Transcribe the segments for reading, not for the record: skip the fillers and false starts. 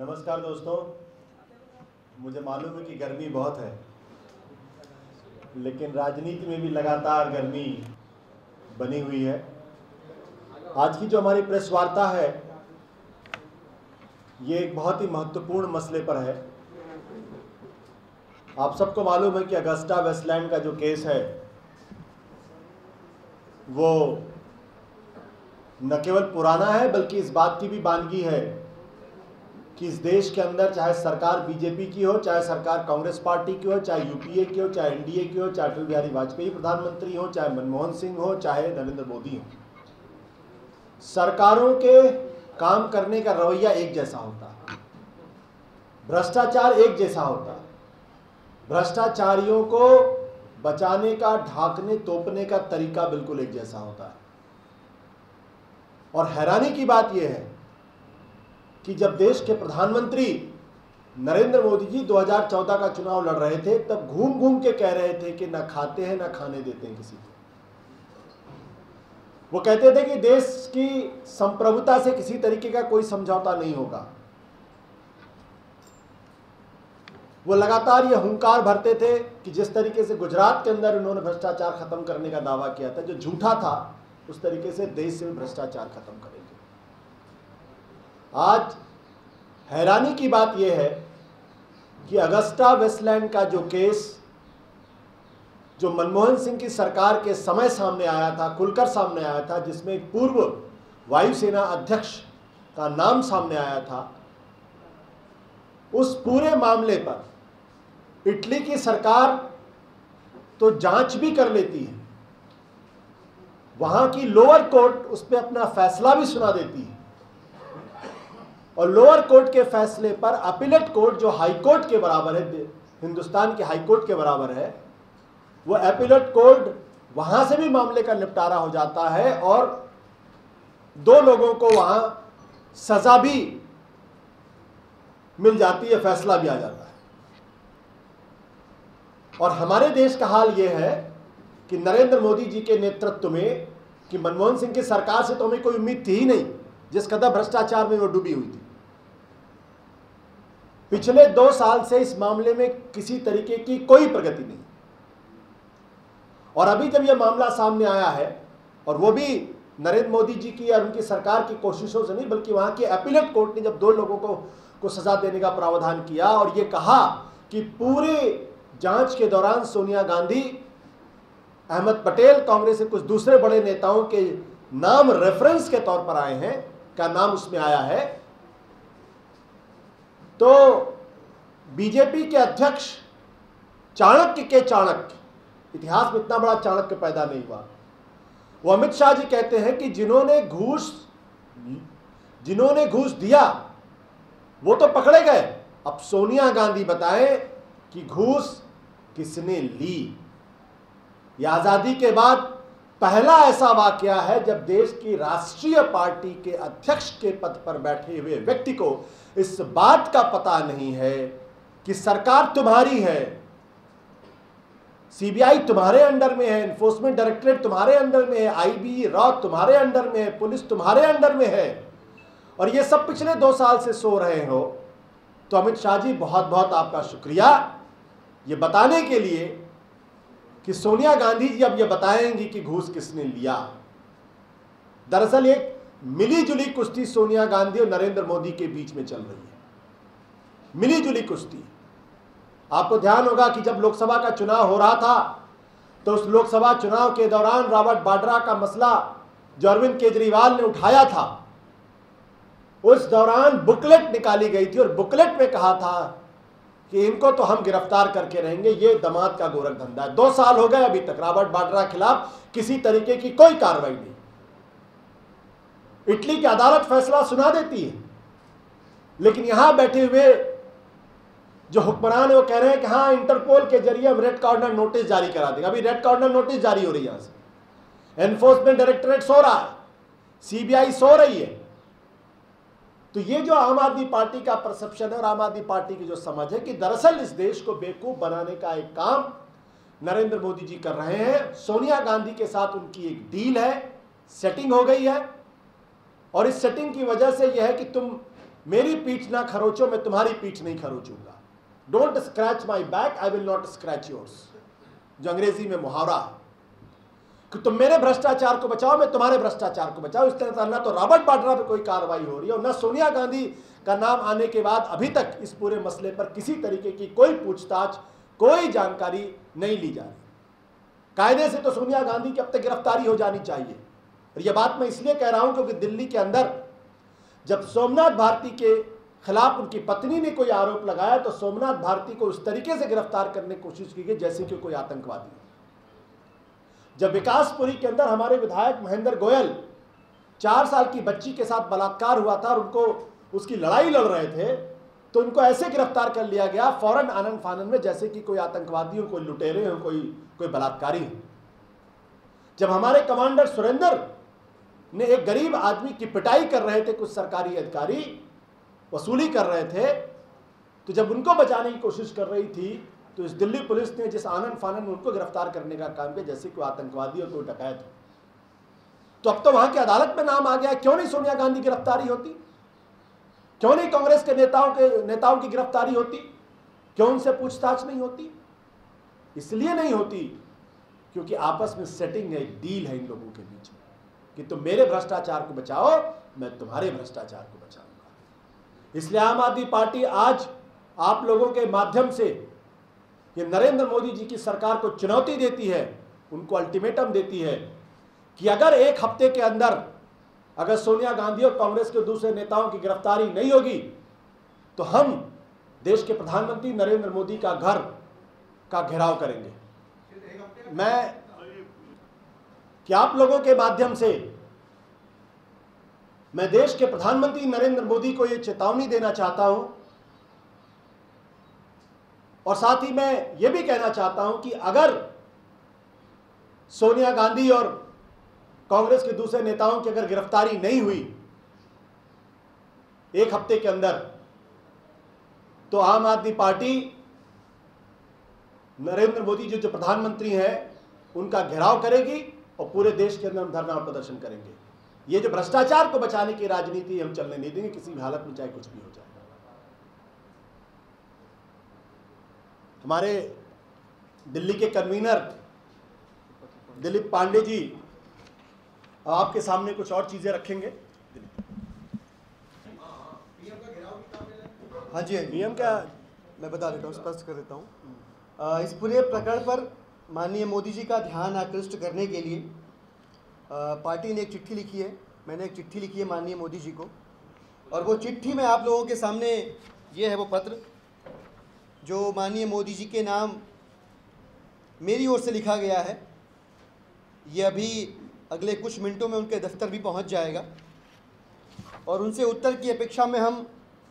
नमस्कार दोस्तों, मुझे मालूम है कि गर्मी बहुत है, लेकिन राजनीति में भी लगातार गर्मी बनी हुई है। आज की जो हमारी प्रेस वार्ता है, ये एक बहुत ही महत्वपूर्ण मसले पर है। आप सबको मालूम है कि अगस्टा वेस्टलैंड का जो केस है, वो न केवल पुराना है बल्कि इस बात की भी बानगी है कि इस देश के अंदर चाहे सरकार बीजेपी की हो, चाहे सरकार कांग्रेस पार्टी की हो, चाहे यूपीए की हो, चाहे एनडीए की हो, चाहे अटल बिहारी वाजपेयी प्रधानमंत्री हो, चाहे मनमोहन सिंह हो, चाहे नरेंद्र मोदी हो, सरकारों के काम करने का रवैया एक जैसा होता है। भ्रष्टाचार एक जैसा होता है। भ्रष्टाचारियों को बचाने का, ढांकने तोपने का तरीका बिल्कुल एक जैसा होता है। और हैरानी की बात यह है कि जब देश के प्रधानमंत्री नरेंद्र मोदी जी 2014 का चुनाव लड़ रहे थे, तब घूम घूम के कह रहे थे कि ना खाते हैं ना खाने देते हैं किसी को। वो कहते थे कि देश की संप्रभुता से किसी तरीके का कोई समझौता नहीं होगा। वो लगातार ये हुंकार भरते थे कि जिस तरीके से गुजरात के अंदर उन्होंने भ्रष्टाचार खत्म करने का दावा किया था, जो झूठा था, उस तरीके से देश से भी भ्रष्टाचार खत्म करेंगे। आज हैरानी की बात यह है कि अगस्टा वेस्टलैंड का जो केस, जो मनमोहन सिंह की सरकार के समय सामने आया था, खुलकर सामने आया था, जिसमें एक पूर्व वायुसेना अध्यक्ष का नाम सामने आया था, उस पूरे मामले पर इटली की सरकार तो जांच भी कर लेती है, वहां की लोअर कोर्ट उस पर अपना फैसला भी सुना देती है, और लोअर कोर्ट के फैसले पर अपीलेट कोर्ट, जो हाई कोर्ट के बराबर है, हिंदुस्तान के हाई कोर्ट के बराबर है, वो अपीलेट कोर्ट वहां से भी मामले का निपटारा हो जाता है और दो लोगों को वहां सजा भी मिल जाती है, फैसला भी आ जाता है। और हमारे देश का हाल यह है कि नरेंद्र मोदी जी के नेतृत्व में, कि मनमोहन सिंह की सरकार से तो हमें कोई उम्मीद थी ही नहीं, जिस कदर भ्रष्टाचार में वो डूबी हुई थी। पिछले 2 साल से इस मामले में किसी तरीके की कोई प्रगति नहीं। और अभी जब यह मामला सामने आया है, और वो भी नरेंद्र मोदी जी की और उनकी सरकार की कोशिशों से नहीं, बल्कि वहां के अपीलेट कोर्ट ने जब 2 लोगों को सजा देने का प्रावधान किया और ये कहा कि पूरे जांच के दौरान सोनिया गांधी, अहमद पटेल, कांग्रेस के कुछ दूसरे बड़े नेताओं के नाम रेफरेंस के तौर पर आए हैं, का नाम उसमें आया है, तो बीजेपी के अध्यक्ष चाणक्य के चाणक्य, इतिहास में इतना बड़ा चाणक्य पैदा नहीं हुआ, वो अमित शाह जी कहते हैं कि जिन्होंने घूस दिया वो तो पकड़े गए, अब सोनिया गांधी बताएं कि घूस किसने ली। यह आजादी के बाद पहला ऐसा वाकया है जब देश की राष्ट्रीय पार्टी के अध्यक्ष के पद पर बैठे हुए व्यक्ति को इस बात का पता नहीं है कि सरकार तुम्हारी है, सीबीआई तुम्हारे अंडर में है, एनफोर्समेंट डायरेक्टरेट तुम्हारे अंडर में है, आईबी रॉ तुम्हारे अंडर में है, पुलिस तुम्हारे अंडर में है, और ये सब पिछले 2 साल से सो रहे हो। तो अमित शाह जी, बहुत बहुत आपका शुक्रिया ये बताने के लिए कि सोनिया गांधी जी अब ये बताएंगी कि घूस किसने लिया। दरअसल एक मिली जुली कुश्ती सोनिया गांधी और नरेंद्र मोदी के बीच में चल रही है, मिली जुली कुश्ती। आपको ध्यान होगा कि जब लोकसभा का चुनाव हो रहा था, तो उस लोकसभा चुनाव के दौरान रॉबर्ट वाड्रा का मसला जो अरविंद केजरीवाल ने उठाया था, उस दौरान बुकलेट निकाली गई थी और बुकलेट में कहा था कि इनको तो हम गिरफ्तार करके रहेंगे, ये दामाद का गोरख धंधा है। 2 साल हो गए, अभी तक रॉबर्ट वाड्रा के खिलाफ किसी तरीके की कोई कार्रवाई नहीं। इटली की अदालत फैसला सुना देती है, लेकिन यहां बैठे हुए जो हुक्मरान है वो कह रहे हैं कि हाँ, इंटरपोल के जरिए हम रेड कॉर्नर नोटिस जारी करा देंगे। अभी रेड कॉर्नर नोटिस जारी हो रही है, यहां से एनफोर्समेंट डायरेक्टरेट सो रहा है, सीबीआई सो रही है। तो ये जो आम आदमी पार्टी का परसेप्शन है और आम आदमी पार्टी की जो समझ है कि दरअसल इस देश को बेवकूफ बनाने का एक काम नरेंद्र मोदी जी कर रहे हैं। सोनिया गांधी के साथ उनकी एक डील है, सेटिंग हो गई है, और इस सेटिंग की वजह से यह है कि तुम मेरी पीठ ना खरोचो, मैं तुम्हारी पीठ नहीं खरोचूंगा। Don't scratch my back, I will not scratch yours, जो अंग्रेजी में मुहावरा है कि तुम मेरे भ्रष्टाचार को बचाओ, मैं तुम्हारे भ्रष्टाचार को बचाओ। इस तरह ना तो रॉबर्ट वाड्रा पे कोई कार्रवाई हो रही है और न सोनिया गांधी का नाम आने के बाद अभी तक इस पूरे मसले पर किसी तरीके की कोई पूछताछ, कोई जानकारी नहीं ली जा रही। कायदे से तो सोनिया गांधी की अब तक गिरफ्तारी हो जानी चाहिए। और यह बात मैं इसलिए कह रहा हूं क्योंकि दिल्ली के अंदर जब सोमनाथ भारती के खिलाफ उनकी पत्नी ने कोई आरोप लगाया तो सोमनाथ भारती को उस तरीके से गिरफ्तार करने की कोशिश की गई जैसे कि कोई आतंकवादी। जब विकासपुरी के अंदर हमारे विधायक महेंद्र गोयल 4 साल की बच्ची के साथ बलात्कार हुआ था और उनको उसकी लड़ाई लड़ रहे थे, तो उनको ऐसे गिरफ्तार कर लिया गया फौरन आनन फानन में जैसे कि कोई आतंकवादी हो, कोई लुटेरे हो, कोई बलात्कारी हो। जब हमारे कमांडर सुरेंद्र ने एक गरीब आदमी की पिटाई कर रहे थे, कुछ सरकारी अधिकारी वसूली कर रहे थे, तो जब उनको बचाने की कोशिश कर रही थी तो इस दिल्ली पुलिस ने जिस आनन फानन में उनको गिरफ्तार करने का काम किया जैसे कोई आतंकवादी और कोई डकैत हो। तो अब तो वहां की अदालत में नाम आ गया, क्यों नहीं सोनिया गांधी की गिरफ्तारी होती, क्यों नहीं कांग्रेस के नेताओं की गिरफ्तारी होती, क्यों उनसे पूछताछ नहीं होती? इसलिए नहीं होती क्योंकि आपस में सेटिंग है, डील है इन लोगों के बीच में कि तुम मेरे भ्रष्टाचार को बचाओ, मैं तुम्हारे भ्रष्टाचार को बचाऊंगा। इसलिए आम आदमी पार्टी आज आप लोगों के माध्यम से ये नरेंद्र मोदी जी की सरकार को चुनौती देती है, उनको अल्टीमेटम देती है कि अगर 1 हफ्ते के अंदर अगर सोनिया गांधी और कांग्रेस के दूसरे नेताओं की गिरफ्तारी नहीं होगी तो हम देश के प्रधानमंत्री नरेंद्र मोदी का घर का घेराव करेंगे। मैं कि आप लोगों के माध्यम से मैं देश के प्रधानमंत्री नरेंद्र मोदी को यह चेतावनी देना चाहता हूं और साथ ही मैं यह भी कहना चाहता हूं कि अगर सोनिया गांधी और कांग्रेस के दूसरे नेताओं की अगर गिरफ्तारी नहीं हुई 1 हफ्ते के अंदर, तो आम आदमी पार्टी नरेंद्र मोदी जी जो प्रधानमंत्री हैं उनका घेराव करेगी और पूरे देश के अंदर हम धरना और प्रदर्शन करेंगे। ये जो भ्रष्टाचार को बचाने की राजनीति हम चलने नहीं देंगे किसी भी हालत में, चाहे कुछ भी हो जाए। हमारे दिल्ली के कन्वीनर दिलीप पांडे जी आपके सामने कुछ और चीजें रखेंगे। हाँ जी, नियम क्या मैं बता देता हूँ, स्पष्ट कर देता हूँ। इस पूरे प्रकरण पर माननीय मोदी जी का ध्यान आकृष्ट करने के लिए पार्टी ने एक चिट्ठी लिखी है, मैंने एक चिट्ठी लिखी है माननीय मोदी जी को, और वो चिट्ठी में आप लोगों के सामने ये है वो पत्र जो माननीय मोदी जी के नाम मेरी ओर से लिखा गया है। ये अभी अगले कुछ मिनटों में उनके दफ्तर भी पहुंच जाएगा और उनसे उत्तर की अपेक्षा में हम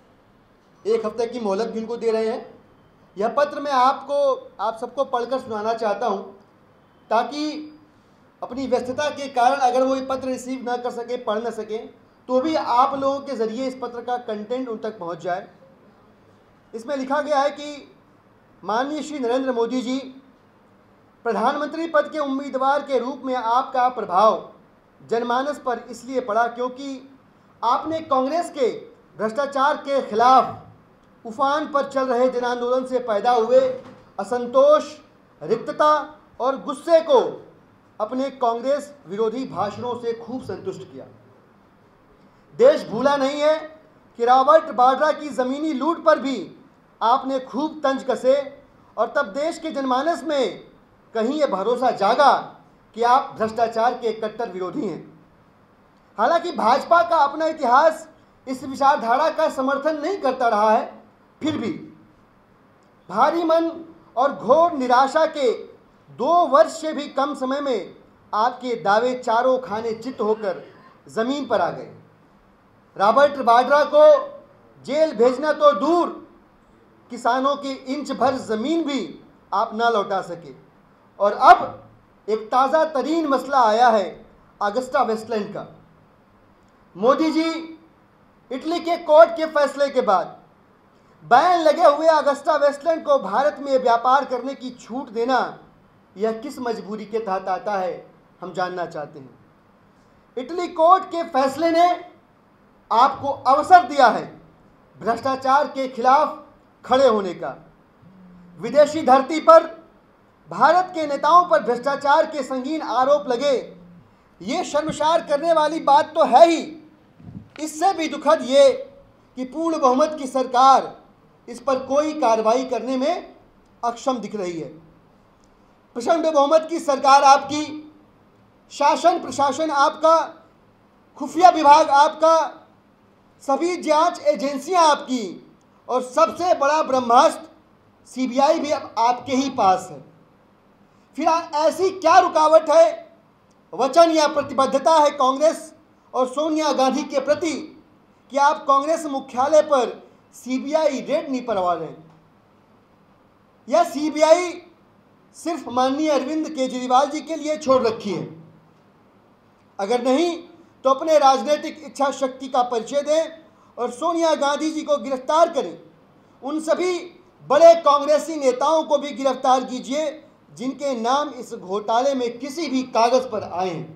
1 हफ्ते की मोहलत भी उनको दे रहे हैं। यह पत्र मैं आप सबको पढ़कर सुनाना चाहता हूं ताकि अपनी व्यस्तता के कारण अगर वो ये पत्र रिसीव ना कर सके, पढ़ ना सकें, तो भी आप लोगों के ज़रिए इस पत्र का कंटेंट उन तक पहुंच जाए। इसमें लिखा गया है कि माननीय श्री नरेंद्र मोदी जी, प्रधानमंत्री पद के उम्मीदवार के रूप में आपका प्रभाव जनमानस पर इसलिए पड़ा क्योंकि आपने कांग्रेस के भ्रष्टाचार के खिलाफ उफान पर चल रहे जन आंदोलन से पैदा हुए असंतोष, रिक्तता और गुस्से को अपने कांग्रेस विरोधी भाषणों से खूब संतुष्ट किया। देश भूला नहीं है कि रॉबर्ट वाड्रा की ज़मीनी लूट पर भी आपने खूब तंज कसे और तब देश के जनमानस में कहीं ये भरोसा जागा कि आप भ्रष्टाचार के कट्टर विरोधी हैं। हालांकि भाजपा का अपना इतिहास इस विचारधारा का समर्थन नहीं करता रहा है, फिर भी भारी मन और घोर निराशा के 2 वर्ष से भी कम समय में आपके दावे चारों खाने चित होकर ज़मीन पर आ गए। रॉबर्ट वाड्रा को जेल भेजना तो दूर, किसानों की इंच भर ज़मीन भी आप ना लौटा सके। और अब एक ताज़ा तरीन मसला आया है अगस्टा वेस्टलैंड का। मोदी जी, इटली के कोर्ट के फैसले के बाद बैन लगे हुए अगस्टा वेस्टलैंड को भारत में व्यापार करने की छूट देना यह किस मजबूरी के तहत आता है, हम जानना चाहते हैं। इटली कोर्ट के फैसले ने आपको अवसर दिया है भ्रष्टाचार के खिलाफ खड़े होने का। विदेशी धरती पर भारत के नेताओं पर भ्रष्टाचार के संगीन आरोप लगे, ये शर्मसार करने वाली बात तो है ही। इससे भी दुखद ये कि पूर्ण बहुमत की सरकार इस पर कोई कार्रवाई करने में अक्षम दिख रही है। प्रचंड बहुमत की सरकार आपकी, शासन प्रशासन आपका, खुफिया विभाग आपका, सभी जांच एजेंसियां आपकी और सबसे बड़ा ब्रह्मास्त्र सीबीआई भी अब आपके ही पास है। फिर ऐसी क्या रुकावट है, वचन या प्रतिबद्धता है कांग्रेस और सोनिया गांधी के प्रति कि आप कांग्रेस मुख्यालय पर सीबीआई रेड नहीं करवा रहे? यह सीबीआई सिर्फ माननीय अरविंद केजरीवाल जी के लिए छोड़ रखी है? अगर नहीं तो अपने राजनीतिक इच्छा शक्ति का परिचय दें और सोनिया गांधी जी को गिरफ्तार करें। उन सभी बड़े कांग्रेसी नेताओं को भी गिरफ्तार कीजिए जिनके नाम इस घोटाले में किसी भी कागज पर आए हैं।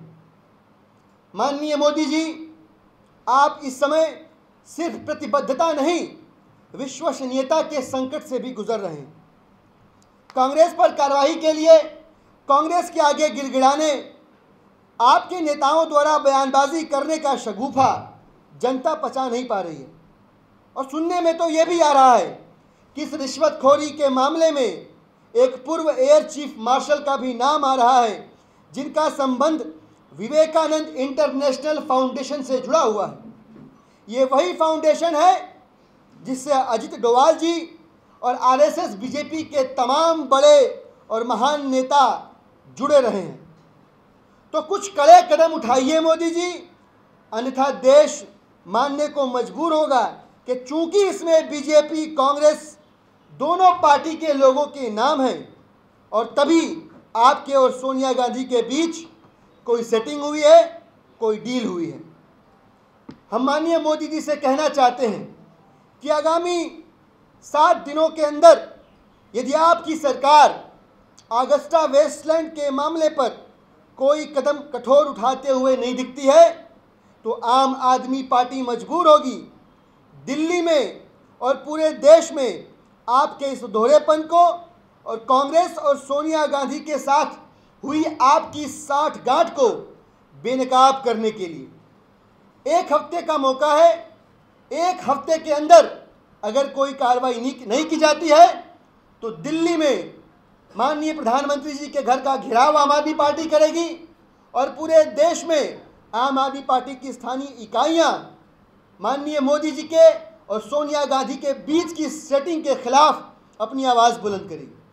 माननीय मोदी जी, आप इस समय सिर्फ प्रतिबद्धता नहीं, विश्वसनीयता के संकट से भी गुजर रहे हैं। कांग्रेस पर कार्रवाई के लिए कांग्रेस के आगे गिड़गिड़ाने, आपके नेताओं द्वारा बयानबाजी करने का शगुफा जनता पचा नहीं पा रही है। और सुनने में तो ये भी आ रहा है कि इस रिश्वतखोरी के मामले में एक पूर्व एयर चीफ मार्शल का भी नाम आ रहा है, जिनका संबंध विवेकानंद इंटरनेशनल फाउंडेशन से जुड़ा हुआ है। ये वही फाउंडेशन है जिससे अजित डोवाल जी और आरएसएस बीजेपी के तमाम बड़े और महान नेता जुड़े रहे हैं। तो कुछ कड़े कदम उठाइए मोदी जी, अन्यथा देश मानने को मजबूर होगा कि चूंकि इसमें बीजेपी कांग्रेस दोनों पार्टी के लोगों के नाम हैं और तभी आपके और सोनिया गांधी के बीच कोई सेटिंग हुई है, कोई डील हुई है। हम माननीय मोदी जी से कहना चाहते हैं कि आगामी 7 दिनों के अंदर यदि आपकी सरकार ऑगस्टा वेस्टलैंड के मामले पर कोई कदम कठोर उठाते हुए नहीं दिखती है तो आम आदमी पार्टी मजबूर होगी दिल्ली में और पूरे देश में आपके इस दोहरेपन को और कांग्रेस और सोनिया गांधी के साथ हुई आपकी साठगांठ को बेनकाब करने के लिए 1 हफ्ते का मौका है। 1 हफ्ते के अंदर अगर कोई कार्रवाई नहीं की जाती है तो दिल्ली में माननीय प्रधानमंत्री जी के घर का घेराव आम आदमी पार्टी करेगी और पूरे देश में आम आदमी पार्टी की स्थानीय इकाइयां माननीय मोदी जी के और सोनिया गांधी के बीच की सेटिंग के खिलाफ अपनी आवाज़ बुलंद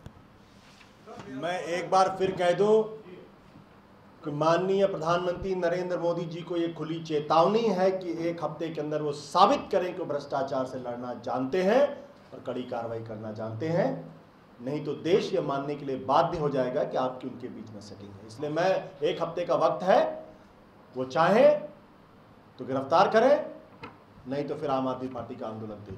करेगी। मैं एक बार फिर कह दूं कि माननीय प्रधानमंत्री नरेंद्र मोदी जी को ये खुली चेतावनी है कि 1 हफ्ते के अंदर वो साबित करें कि भ्रष्टाचार से लड़ना जानते हैं और कड़ी कार्रवाई करना जानते हैं, नहीं तो देश ये मानने के लिए बाध्य हो जाएगा कि आपकी उनके बीच में सेटिंग है। इसलिए मैं 1 हफ्ते का वक्त है, वो चाहे तो गिरफ्तार करें, नहीं तो फिर आम आदमी पार्टी का आंदोलन तेज।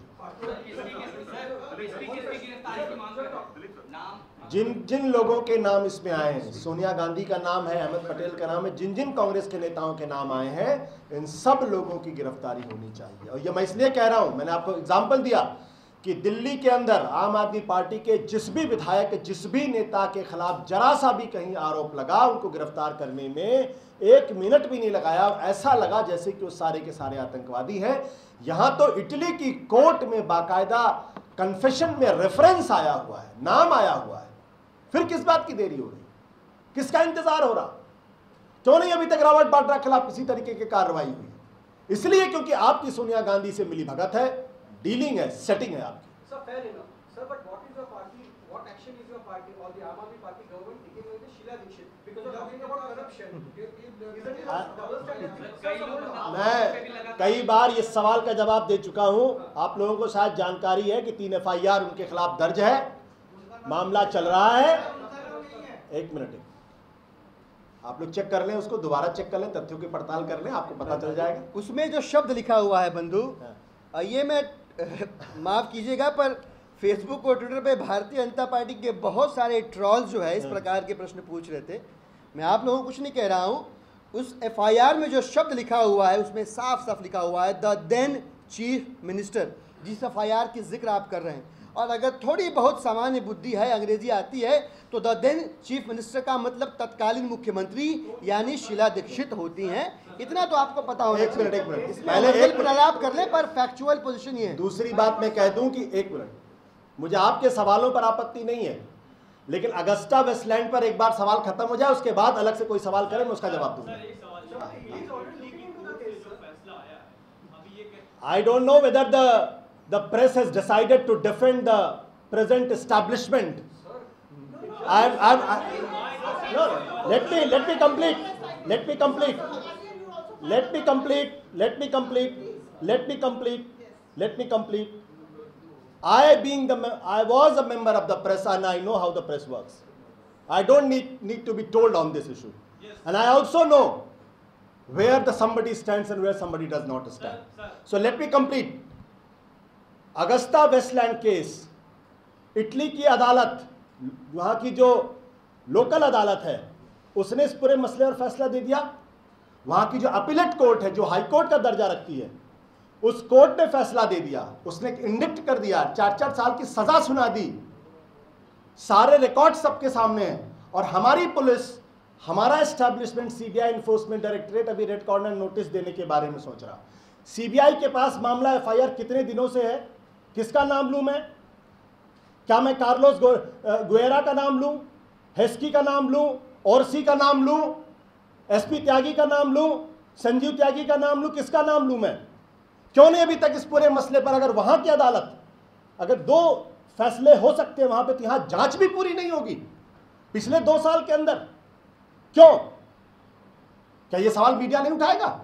जिन लोगों के नाम इसमें आए हैं, सोनिया गांधी का नाम है, अहमद पटेल का नाम है, जिन कांग्रेस के नेताओं के नाम आए हैं, इन सब लोगों की गिरफ्तारी होनी चाहिए। और ये मैं इसलिए कह रहा हूं, मैंने आपको एग्जाम्पल दिया कि दिल्ली के अंदर आम आदमी पार्टी के जिस भी विधायक, जिस भी नेता के खिलाफ जरा सा भी कहीं आरोप लगा, उनको गिरफ्तार करने में 1 मिनट भी नहीं लगाया। ऐसा लगा जैसे कि वो सारे के सारे आतंकवादी हैं। यहां तो इटली की कोर्ट में बाकायदा कन्फेशन में रेफरेंस आया हुआ है, नाम आया हुआ है। फिर किस बात की देरी हो रही, किसका इंतजार हो रहा? क्यों नहीं अभी तक रॉबर्ट वाड्रा के खिलाफ किसी तरीके की कार्रवाई हुई? इसलिए क्योंकि आपकी सोनिया गांधी से मिली भगत है, डीलिंग है, सेटिंग है आपकी। Sir, fair enough. Sir, but what is your party? What action is your party or the Aam Aadmi Party government taking with the Sheila Dikshit? Because you're talking about corruption. Isn't it double standard? मैं कई बार इस सवाल का जवाब दे चुका हूं। आप लोगों को शायद जानकारी है कि 3 FIR उनके खिलाफ दर्ज है, मामला चल रहा है। 1 मिनट, आप लोग चेक कर लें, उसको दोबारा चेक कर लें, तथ्यों की पड़ताल कर लें, आपको पता चल जाएगा। उसमें जो शब्द लिखा हुआ है बंधु, ये मैं माफ़ कीजिएगा पर फेसबुक और ट्विटर पे भारतीय जनता पार्टी के बहुत सारे ट्रॉल्स जो है इस प्रकार के प्रश्न पूछ रहे थे। मैं आप लोगों को कुछ नहीं कह रहा हूँ। उस FIR में जो शब्द लिखा हुआ है उसमें साफ साफ लिखा हुआ है द देन चीफ मिनिस्टर जिस FIR की जिक्र आप कर रहे हैं, और अगर थोड़ी बहुत सामान्य बुद्धि है, अंग्रेजी आती है, तो द देन चीफ मिनिस्टर का मतलब तत्कालीन मुख्यमंत्री यानी शीला दीक्षित होती हैं। इतना तो आपको पता होना एक मिनट पहले एक प्रलाप करने पर फैक्चुअल पोजीशन ये है। दूसरी बात मैं कह दूं कि एक मिनट, मुझे आपके सवालों पर आपत्ति नहीं है, लेकिन अगस्टा वेस्टलैंड पर एक बार सवाल खत्म हो जाए, उसके बाद अलग से कोई सवाल करे, मैं उसका जवाब दूंगा। I don't know whether the press has decided to defend the present establishment. No, let me complete. I was a member of the press and I know how the press works. I don't need to be told on this issue. And I also know where the somebody stands and where somebody does not stand. So let me complete. Agusta Westland case, Italy की अदालत, वहाँ की जो local अदालत है, उसने इस पूरे मसले पर फैसला दे दिया। वहाँ की जो अपीलेट कोर्ट है, जो हाई कोर्ट का दर्जा रखती है, उस कोर्ट ने फैसला दे दिया, उसने इंडिक्ट कर दिया, 4-4 साल की सजा सुना दी। सारे रिकॉर्ड सबके सामने हैं। और हमारी पुलिस, हमारा एस्टैब्लिशमेंट, सीबीआई इन्फोर्समेंट डायरेक्टरेट अभी रेड कॉर्नर नोटिस देने के बारे में सोच रहा। सीबीआई के पास मामला FIR कितने दिनों से है? किसका नाम लूं मैं? क्या मैं कार्लोस गुएरा का नाम लूं, हेस्की का नाम लूं, ओरसी का नाम लूं, SP त्यागी का नाम लूं, संजीव त्यागी का नाम लूं? किसका नाम लूं मैं? क्यों नहीं अभी तक इस पूरे मसले पर, अगर वहां की अदालत, अगर 2 फैसले हो सकते हैं वहां पे, तो यहां जांच भी पूरी नहीं होगी पिछले 2 साल के अंदर? क्यों? क्या यह सवाल मीडिया नहीं उठाएगा?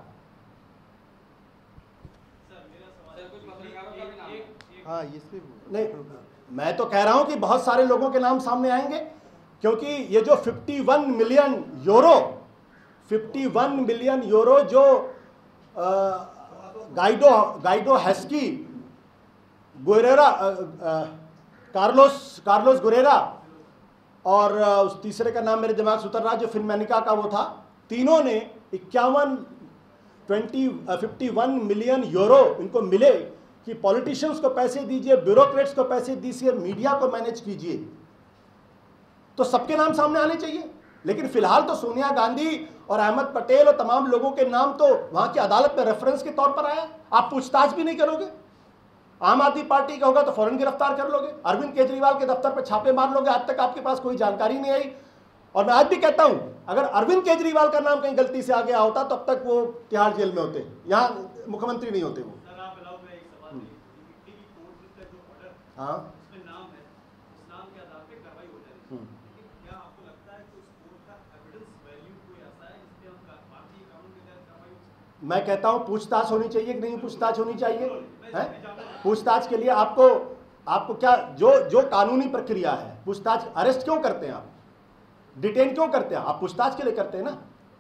हाँ, नहीं, मैं तो कह रहा हूं कि बहुत सारे लोगों के नाम सामने आएंगे, क्योंकि ये जो 51 मिलियन यूरो जो Guido Haschke Guerra, Carlos Guerra और उस तीसरे का नाम मेरे दिमाग से उतर रहा, जो फिनमेनिका का वो था, तीनों ने 51 मिलियन यूरो इनको मिले कि पॉलिटिशियंस को पैसे दीजिए, ब्यूरोक्रेट्स को पैसे दीजिए, मीडिया को मैनेज कीजिए। तो सबके नाम सामने आने चाहिए। लेकिन फिलहाल तो सोनिया गांधी और अहमद पटेल और तमाम लोगों के नाम तो वहां की अदालत में रेफरेंस के तौर पर आया। आप पूछताछ भी नहीं करोगे। आम आदमी पार्टी का होगा तो फौरन गिरफ्तार कर लोगे, अरविंद केजरीवाल के दफ्तर पर छापे मार लोगे। आज तक आपके पास कोई जानकारी नहीं आई। और मैं आज भी कहता हूं, अगर अरविंद केजरीवाल का नाम कहीं गलती से आ गया होता तो अब तक वो तिहाड़ जेल में होते, यहां मुख्यमंत्री नहीं होते वो। हाँ, उसमें नाम है, उस नाम के आधार पे कार्रवाई हो जाएगी। लेकिन क्या आपको लगता है कि उस कोर्ट का एविडेंस वैल्यू कोई ऐसा है जिसपे हम भारतीय कानून के तहत कार्रवाई? मैं कहता हूं पूछताछ होनी चाहिए कि नहीं पूछताछ होनी चाहिए? है पूछताछ के लिए आपको क्या जो कानूनी प्रक्रिया है, पूछताछ, अरेस्ट क्यों करते हैं आप, डिटेन क्यों करते हैं आप? पूछताछ के लिए करते हैं ना।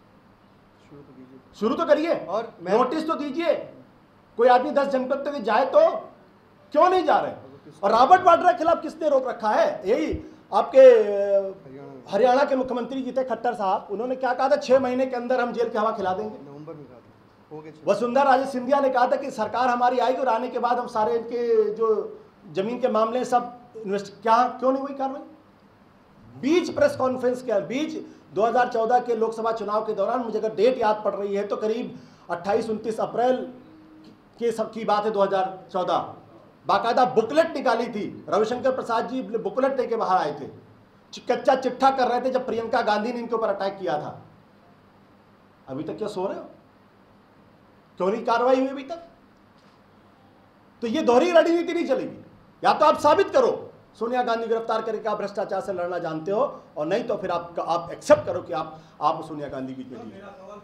शुरू तो करिए और नोटिस तो दीजिए। कोई आदमी 10 जनपद तक जाए तो क्यों नहीं जा रहे? और रॉबर्ट वाड्रा के खिलाफ किसने रोक रखा है? यही आपके हरियाणा के मुख्यमंत्री जी थे खट्टर साहब, उन्होंने क्या कहा था, 6 महीने के अंदर हम जेल की हवा खिला देंगे। नवंबर में कहा था। वसुंधरा राजे सिंधिया ने कहा था कि सरकार हमारी आएगी और आने के बाद हम सारे इनके जो जमीन के मामले सब क्यों नहीं हुई कार्रवाई? बीच प्रेस कॉन्फ्रेंस के बीच 2014 के लोकसभा चुनाव के दौरान, मुझे अगर डेट याद पड़ रही है तो करीब 28-29 अप्रैल की बात है 2014, बाकायदा बुकलेट निकाली थी। रविशंकर प्रसाद जी बुकलेट लेके बाहर आए थे, कच्चा चिट्ठा कर रहे थे जब प्रियंका गांधी ने इनके ऊपर अटैक किया था। अभी तक क्या सो रहे हो? क्यों नहीं कार्रवाई हुई अभी तक? तो ये दोहरी रणनीति नहीं चलेगी। या तो आप साबित करो सोनिया गांधी गिरफ्तार करके आप भ्रष्टाचार से लड़ना जानते हो, और नहीं तो फिर आप एक्सेप्ट करो कि आप सोनिया गांधी की लीजिए।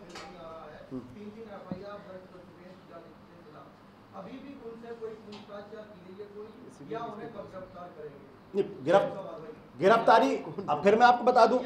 अभी भी उनसे कोई पूछताछ की गई है कोई, या उन्हें कब गिरफ्तार करेंगे? गिरफ्तारी अब फिर मैं आपको बता दूं,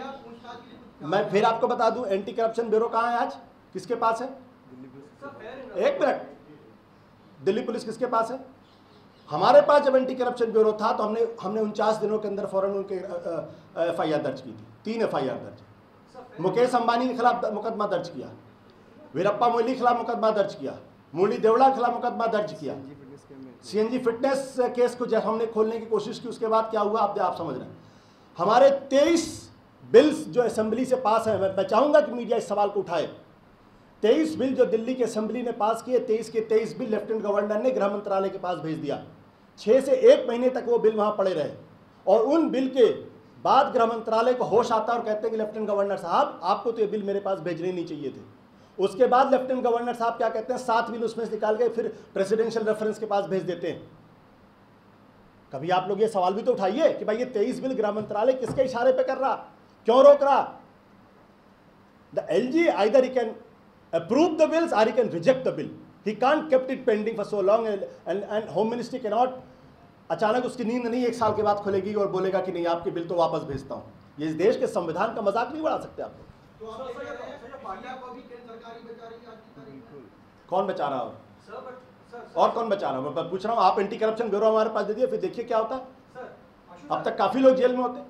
एंटी करप्शन ब्यूरो कहाँ है आज, किसके पास है? एक मिनट, दिल्ली पुलिस किसके पास है? हमारे पास जब एंटी करप्शन ब्यूरो था तो हमने 49 दिनों के अंदर फौरन उनके FIR दर्ज की थी। 3 FIR दर्ज, मुकेश अंबानी के खिलाफ मुकदमा दर्ज किया, वीरप्पा मोइली के खिलाफ मुकदमा दर्ज किया, मुरली देवड़ा के खिलाफ मुकदमा दर्ज किया, सीएनजी फिटनेस केस को जब हमने खोलने की कोशिश की उसके बाद क्या हुआ आप समझ रहे हैं। हमारे 23 बिल्स जो असेंबली से पास हैं, मैं चाहूँगा कि मीडिया इस सवाल को उठाए। 23 बिल जो दिल्ली की असेंबली ने पास किए, 23 के 23 बिल लेफ्टिनेंट गवर्नर ने गृह मंत्रालय के पास भेज दिया। 6 से 1 महीने तक वो बिल वहाँ पड़े रहे और उन बिल के बाद गृह मंत्रालय को होश आता और कहते हैं कि लेफ्टिनेंट गवर्नर साहब आपको तो ये बिल मेरे पास भेजने नहीं चाहिए थे। उसके बाद लेफ्टिनेंट गवर्नर साहब क्या कहते हैं, 7 बिल उसमें से निकाल के फिर प्रेसिडेंशियल रेफरेंस के पास भेज देते हैं। कभी आप लोग ये सवाल भी तो उठाइए कि भाई ये 23 बिल गृह मंत्रालय किसके इशारे पे कर रहा, क्यों रोक रहा। The LG either he can approve the bills और he can reject the bill, he can't kept it pending for so long and home ministry can not अचानक उसकी नींद नहीं 1 साल के बाद खुलेगी और बोलेगा कि नहीं आपके बिल तो वापस भेजता हूँ। ये इस देश के संविधान का मजाक नहीं उड़ा सकते आप लोग। कौन बचा रहा है और कौन बचा रहा है, मैं पूछ रहा हूँ। आप एंटी करप्शन ब्यूरो हमारे पास दे दिए, फिर देखिए क्या होता है। अब तक काफी लोग जेल में होते।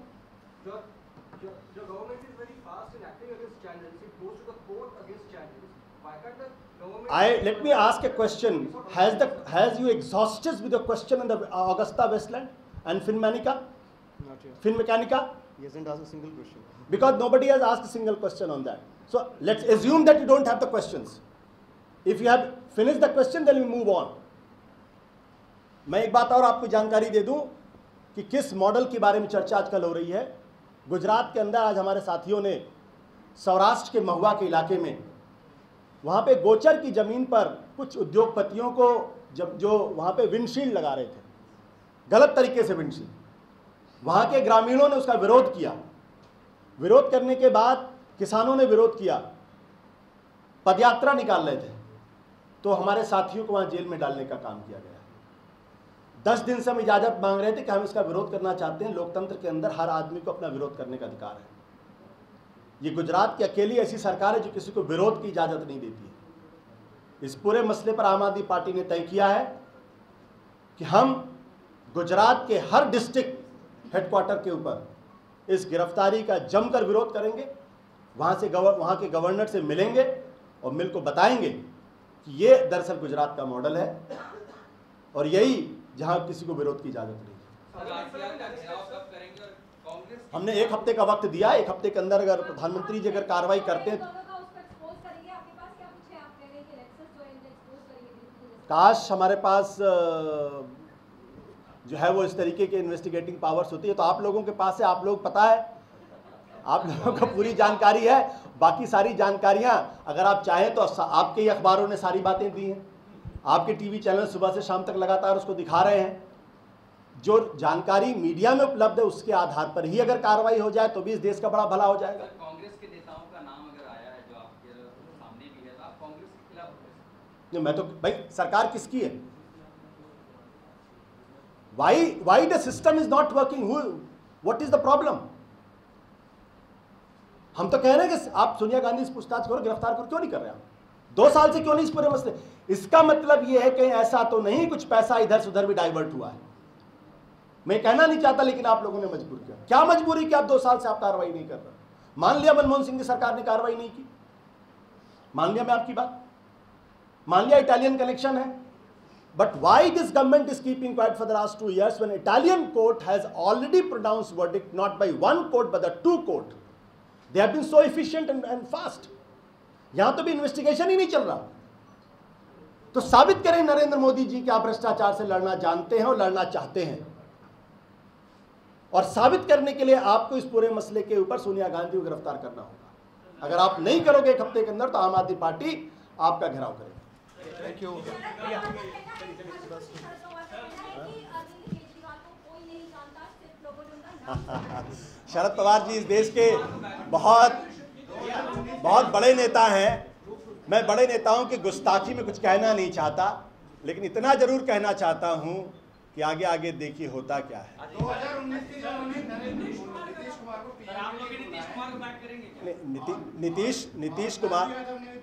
Let me ask a question. Has you exhausted with the question on the Augusta Westland and Finmecanica? Not yet. Finmecanica? He hasn't asked a single question. Because nobody has asked a single question on that. So let's assume that you don't have the questions. If you have finished the question, then we move on. मैं एक बात और आपको जानकारी दे दूं कि किस model के बारे में चर्चा आजकल हो रही है। गुजरात के अंदर आज हमारे साथियों ने सौराष्ट्र के महुआ के इलाके में वहाँ पे गोचर की ज़मीन पर कुछ उद्योगपतियों को जो वहाँ पे विंडशील्ड लगा रहे थे, गलत तरीके से विंडशील्ड, वहाँ के ग्रामीणों ने उसका विरोध किया। विरोध करने के बाद किसानों ने विरोध किया, पदयात्रा निकाल रहे थे, तो हमारे साथियों को वहाँ जेल में डालने का काम किया गया। 10 दिन से हम इजाज़त मांग रहे थे कि हम इसका विरोध करना चाहते हैं। लोकतंत्र के अंदर हर आदमी को अपना विरोध करने का अधिकार है। ये गुजरात की अकेली ऐसी सरकार है जो किसी को विरोध की इजाज़त नहीं देती है। इस पूरे मसले पर आम आदमी पार्टी ने तय किया है कि हम गुजरात के हर डिस्ट्रिक्ट हेडक्वार्टर के ऊपर इस गिरफ्तारी का जमकर विरोध करेंगे। वहाँ के गवर्नर से मिलेंगे और मिल को बताएंगे कि ये दरअसल गुजरात का मॉडल है और यही जहाँ किसी को विरोध की इजाज़त नहीं। हमने 1 हफ्ते का वक्त दिया। 1 हफ्ते के अंदर अगर प्रधानमंत्री जी अगर कार्रवाई करते हैं, काश हमारे पास जो है वो इस तरीके के इन्वेस्टिगेटिंग पावर्स होती है। तो आप लोगों के पास है, आप लोग पता है, आप लोगों को पूरी जानकारी है। बाकी सारी जानकारियां अगर आप चाहें तो आपके ही अखबारों ने सारी बातें दी हैं, आपके टीवी चैनल सुबह से शाम तक लगातार उसको दिखा रहे हैं। जो जानकारी मीडिया में उपलब्ध है उसके आधार पर ही अगर कार्रवाई हो जाए तो भी इस देश का बड़ा भला हो जाएगा। कांग्रेस के नेताओं का नाम अगर आया है जो आपके सामने भी है, तो आप कांग्रेस के खिलाफ नहीं, मैं तो भाई सरकार किसकी है? Why the system is not working? What is the problem? हम तो कह रहे हैं कि आप सोनिया गांधी से पूछताछ करो, गिरफ्तार करो, क्यों नहीं कर रहे आप? 2 साल से क्यों नहीं इस पूरे मसले? इसका मतलब यह है कि ऐसा तो नहीं कुछ पैसा इधर से उधर भी डाइवर्ट हुआ है। मैं कहना नहीं चाहता, लेकिन आप लोगों ने मजबूर किया। क्या मजबूरी कि आप 2 साल से आप कार्रवाई नहीं कर रहे? मान लिया मनमोहन सिंह की सरकार ने कार्रवाई नहीं की, मान लिया मैं आपकी बात, मान लिया इटालियन कनेक्शन है, but why this government is keeping quiet for the last 2 years when Italian court has already pronounced verdict not by 1 court but the 2 court? They have been so efficient and fast. यहां तो भी investigation ही नहीं चल रहा। तो साबित करें नरेंद्र मोदी जी कि आप भ्रष्टाचार से लड़ना जानते हैं और लड़ना चाहते हैं, और साबित करने के लिए आपको इस पूरे मसले के ऊपर सोनिया गांधी को गिरफ्तार करना होगा। अगर आप नहीं करोगे 1 हफ्ते के अंदर तो आम आदमी पार्टी आपका घेराव करेगी। Thank you. शरद पवार जी इस देश के बहुत बड़े नेता हैं। मैं बड़े नेताओं की गुस्ताखी में कुछ कहना नहीं चाहता, लेकिन इतना जरूर कहना चाहता हूं कि आगे आगे देखिए होता क्या है। 2019 के जब नीतीश कुमार को नीतीश कुमार,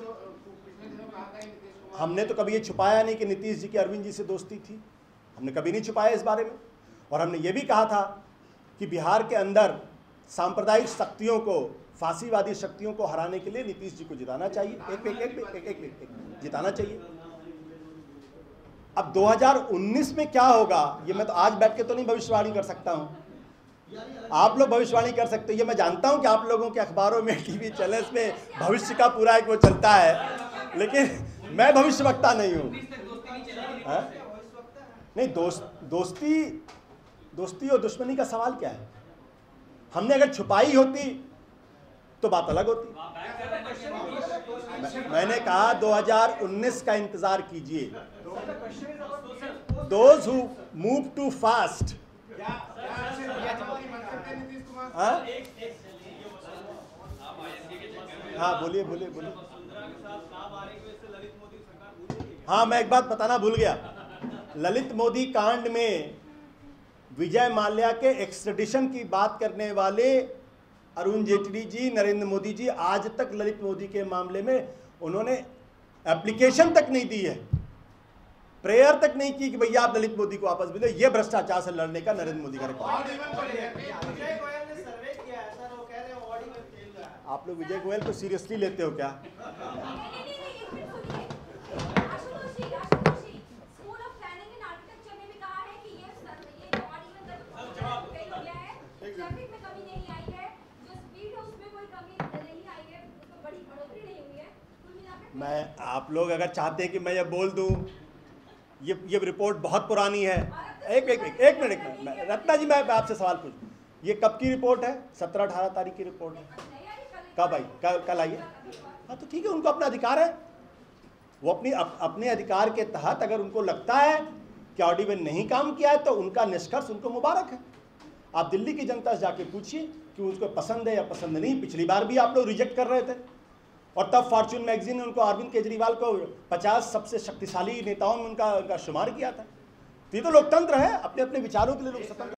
हमने तो कभी ये छुपाया नहीं कि नीतीश जी की अरविंद जी से दोस्ती थी। हमने कभी नहीं छुपाया इस बारे में। और हमने ये भी कहा था कि बिहार के अंदर सांप्रदायिक शक्तियों को, फांसीवादी शक्तियों को हराने के लिए नीतीश जी को जिताना चाहिए। एक जिताना चाहिए। अब 2019 में क्या होगा ये मैं तो आज बैठ के तो नहीं भविष्यवाणी कर सकता हूँ, आप लोग भविष्यवाणी कर सकते हैं। ये मैं जानता हूँ कि आप लोगों के अखबारों में, टीवी चैनल्स में भविष्य का पूरा एक वो चलता है, लेकिन मैं भविष्यवक्ता नहीं हूँ। नहीं, दोस्ती और दुश्मनी का सवाल क्या है? हमने अगर छुपाई होती तो बात अलग होती। मैंने कहा 2019 का इंतजार कीजिए। Those who move too fast, हाँ बोलिए बोलिए बोलिए। हाँ, मैं एक बात बताना भूल गया। ललित मोदी कांड में विजय माल्या के एक्सट्रेडिशन की बात करने वाले अरुण जेटली जी, नरेंद्र मोदी जी आज तक ललित मोदी के मामले में उन्होंने एप्लीकेशन तक नहीं दी है, प्रेयर तक नहीं की कि भैया आप ललित मोदी को वापस भेजो। ये भ्रष्टाचार से लड़ने का नरेंद्र मोदी का रिकॉर्ड। आप लोग विजय गोयल को सीरियसली लेते हो क्या? मैं, आप लोग अगर चाहते हैं कि मैं ये बोल दूं, ये रिपोर्ट बहुत पुरानी है। एक मिनट रत्ना जी, मैं आपसे सवाल पूछूं, ये कब की रिपोर्ट है? 17-18 तारीख की रिपोर्ट है। कब आई? कल आई है? हाँ तो ठीक है, उनको अपना अधिकार है। वो अपने अधिकार के तहत अगर उनको लगता है कि ऑडिबल नहीं काम किया है तो उनका निष्कर्ष उनको मुबारक है। आप दिल्ली की जनता से जाके पूछिए कि उसको पसंद है या पसंद नहीं। पिछली बार भी आप लोग रिजेक्ट कर रहे थे और तब फॉर्च्यून मैगजीन ने उनको, अरविंद केजरीवाल को 50 सबसे शक्तिशाली नेताओं में उनका शुमार किया था। तो ये तो लोकतंत्र है, अपने अपने विचारों के लिए लोग स्वतंत्र